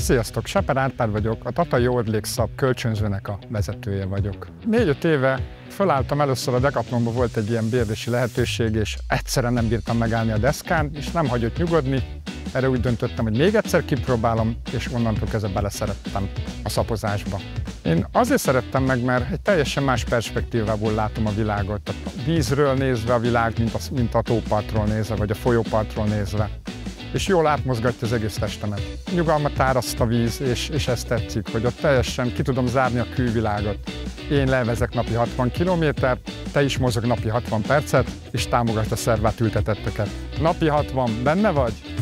Sziasztok, Seper Árpád vagyok, a Tatai Orlékszab kölcsönzőnek a vezetője vagyok. 4-5 éve fölálltam először a Decathlonban, volt egy ilyen bérlési lehetőség, és egyszerűen nem bírtam megállni a deszkán, és nem hagyott nyugodni. Erre úgy döntöttem, hogy még egyszer kipróbálom, és onnantól kezdve beleszerettem a szapozásba. Én azért szerettem meg, mert egy teljesen más perspektívából látom a világot. A vízről nézve a világ, mint a tópartról nézve, vagy a folyópartról nézve. És jól átmozgatja az egész testemet. Nyugalmat áraszt a víz, és ezt tetszik, hogy ott teljesen ki tudom zárni a külvilágot. Én levezek napi 60 kilométert, te is mozog napi 60 percet, és támogasd a szervát ültetetteket. Napi 60, benne vagy?